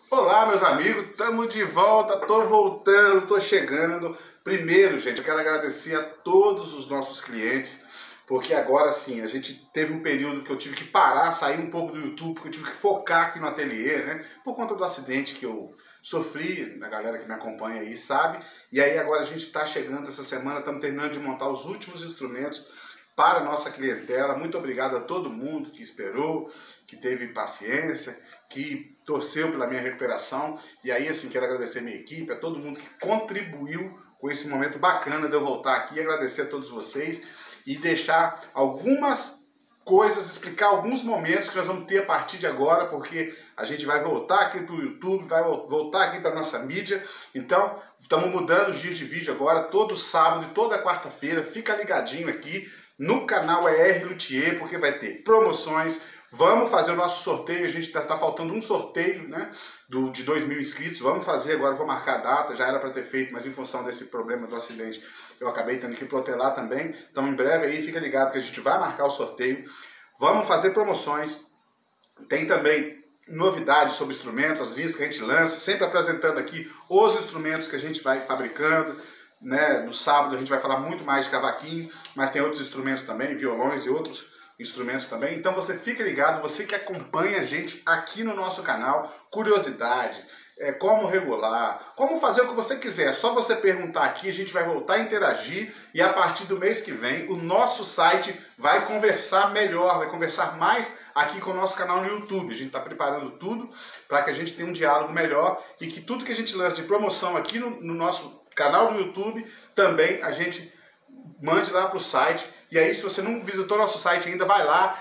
Olá, meus amigos, estamos de volta, tô voltando, tô chegando. Primeiro, gente, eu quero agradecer a todos os nossos clientes, porque agora sim, a gente teve um período que eu tive que parar, sair um pouco do YouTube, porque eu tive que focar aqui no ateliê, né? Por conta do acidente que eu sofri, a galera que me acompanha aí sabe. E aí agora a gente está chegando essa semana, estamos terminando de montar os últimos instrumentos para a nossa clientela. Muito obrigado a todo mundo que esperou, que teve paciência, que torceu pela minha recuperação. E aí, assim, quero agradecer a minha equipe, a todo mundo que contribuiu com esse momento bacana de eu voltar aqui, agradecer a todos vocês e deixar algumas coisas, explicar alguns momentos que nós vamos ter a partir de agora, porque a gente vai voltar aqui para o YouTube, vai voltar aqui para a nossa mídia. Então, estamos mudando os dias de vídeo agora, todo sábado e toda quarta-feira. Fica ligadinho aqui no canal ER Luthier, porque vai ter promoções. Vamos fazer o nosso sorteio, a gente tá faltando um sorteio, né, de 2.000 inscritos, vamos fazer agora, vou marcar a data, já era para ter feito, mas em função desse problema do acidente, eu acabei tendo que protelar também, então em breve aí, fica ligado que a gente vai marcar o sorteio, vamos fazer promoções, tem também novidades sobre instrumentos, as linhas que a gente lança, sempre apresentando aqui os instrumentos que a gente vai fabricando, né, no sábado a gente vai falar muito mais de cavaquinho, mas tem outros instrumentos também, violões e outros instrumentos também, então você fica ligado, você que acompanha a gente aqui no nosso canal, curiosidade, como regular, como fazer o que você quiser, é só você perguntar aqui, a gente vai voltar a interagir e a partir do mês que vem o nosso site vai conversar melhor, vai conversar mais aqui com o nosso canal no YouTube, a gente está preparando tudo para que a gente tenha um diálogo melhor e que tudo que a gente lança de promoção aqui no nosso canal do YouTube, também a gente mande lá para o site. E aí, se você não visitou nosso site ainda, vai lá,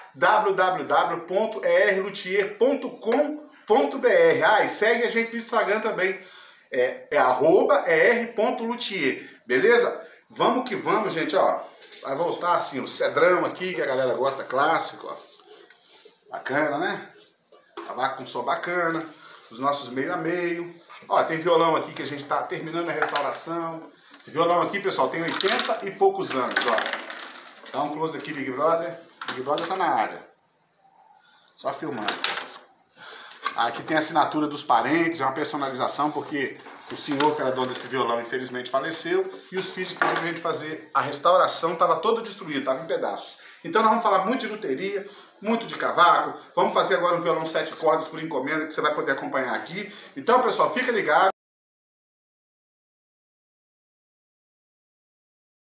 www.erluthier.com.br. E segue a gente no Instagram também, @er.luthier, beleza? Vamos que vamos, gente, ó. Vai voltar assim, o cedrão aqui, que a galera gosta, clássico, ó. Bacana, né? Cavaco com som bacana, os nossos meio a meio. Ó, tem violão aqui que a gente tá terminando a restauração. Esse violão aqui, pessoal, tem 80 e poucos anos, ó. Dá um close aqui, Big Brother. Big Brother tá na área. Só filmando. Aqui tem a assinatura dos parentes, é uma personalização, porque o senhor que era dono desse violão, infelizmente, faleceu, e os filhos pediram a gente fazer a restauração, estava todo destruído, estava em pedaços. Então nós vamos falar muito de luteria, muito de cavaco, vamos fazer agora um violão 7 cordas por encomenda, que você vai poder acompanhar aqui. Então, pessoal, fica ligado.